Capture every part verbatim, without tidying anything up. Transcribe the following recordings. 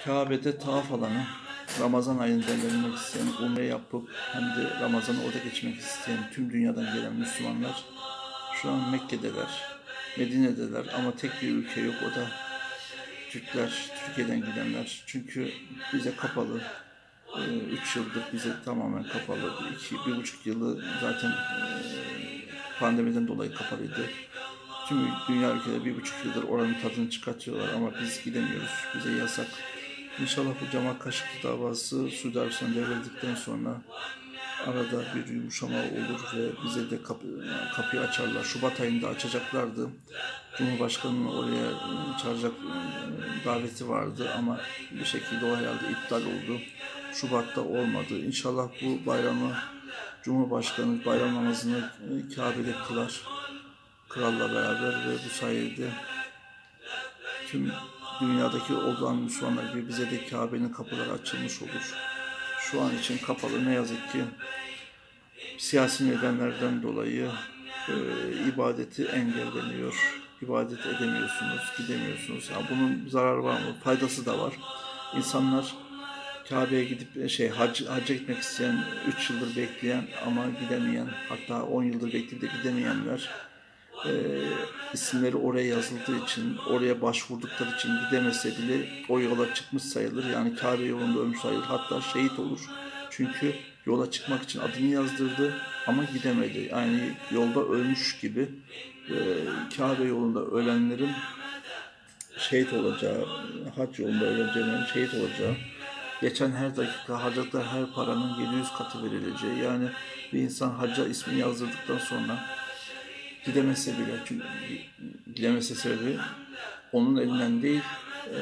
Kabe'de tavaf alanı, Ramazan ayını değerlendirmek isteyen, umre yapıp hem de Ramazan'ı orada geçmek isteyen tüm dünyadan gelen Müslümanlar şu an Mekke'deler, Medine'deler ama tek bir ülke yok, o da Türkler, Türkiye'den gidenler. Çünkü bize kapalı, üç yıldır bize tamamen kapalı, iki, bir buçuk yılı zaten pandemiden dolayı kapalıydı. Tüm dünya ülkeleri bir buçuk yıldır oranın tadını çıkartıyorlar ama biz gidemiyoruz, bize yasak. İnşallah bu Cemal Kaşıklı davası Suudi Arabistan devrildikten sonra arada bir yumuşama olur ve bize de kapı, kapıyı açarlar. Şubat ayında açacaklardı. Cumhurbaşkanı'nın oraya çağıracak daveti vardı ama bir şekilde o herhalde iptal oldu. Şubat'ta olmadı. İnşallah bu bayramı Cumhurbaşkanı bayram namazını Kabe'de kılar. Kralla beraber ve bu sayede tüm dünyadaki olan Müslümanlar gibi bize de Kabe'nin kapıları açılmış olur. Şu an için kapalı, ne yazık ki siyasi nedenlerden dolayı e, ibadeti engelleniyor. İbadet edemiyorsunuz, gidemiyorsunuz. Yani bunun zararı var mı? Faydası da var. İnsanlar Kabe'ye gidip şey hac, hacca gitmek isteyen, üç yıldır bekleyen ama gidemeyen, hatta on yıldır bekleyip de gidemeyenler e, isimleri oraya yazıldığı için, oraya başvurdukları için gidemese bile o yola çıkmış sayılır. Yani Kabe yolunda ölmüş sayılır. Hatta şehit olur. Çünkü yola çıkmak için adını yazdırdı ama gidemedi. Yani yolda ölmüş gibi e, Kabe yolunda ölenlerin şehit olacağı, hac yolunda ölenlerin şehit olacağı, geçen her dakika harcadıkları her paranın yedi yüz katı verileceği. Yani bir insan hacca ismini yazdırdıktan sonra gidemese bile, çünkü gidemese sebebi onun elinden değil, e,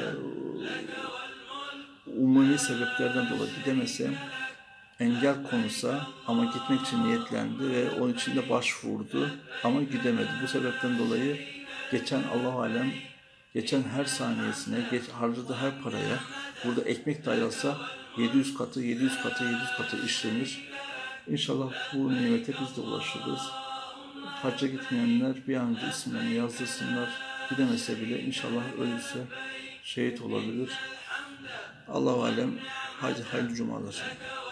umumi sebeplerden dolayı gidemese, engel konusa ama gitmek için niyetlendi ve onun için de başvurdu ama gidemedi. Bu sebepten dolayı geçen Allah alem, geçen her saniyesine, geç, harcadığı her paraya, burada ekmek dahi alsa yedi yüz katı, yedi yüz katı, yedi yüz katı işlenir. İnşallah bu nimete biz de ulaşırız. Hacca gitmeyenler bir an önce isimlerini yazdırsınlar. Gidemese bile inşallah ölürse şehit olabilir. Allah-u alem. Haydi hayırlı cumalar.